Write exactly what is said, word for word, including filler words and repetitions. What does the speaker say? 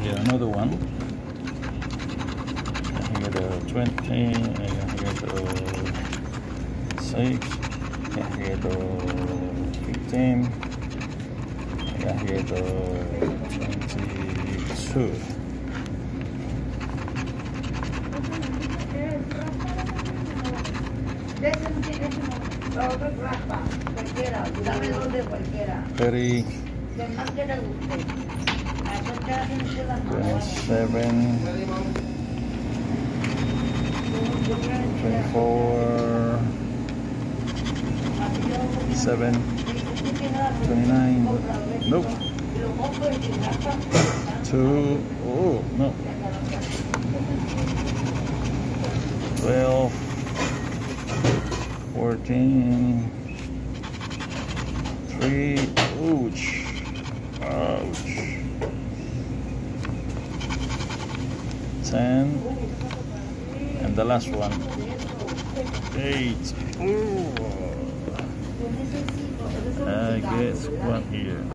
Here another one. And here the twenty. And here the six. And here the fifteen. And here the twenty-two. thirty, twenty-seven, twenty-four, seven, twenty-nine, nope, two, oh, no, twelve, fourteen, three, ouch, ouch, ten, and the last one, eight. Ooh. I guess one here.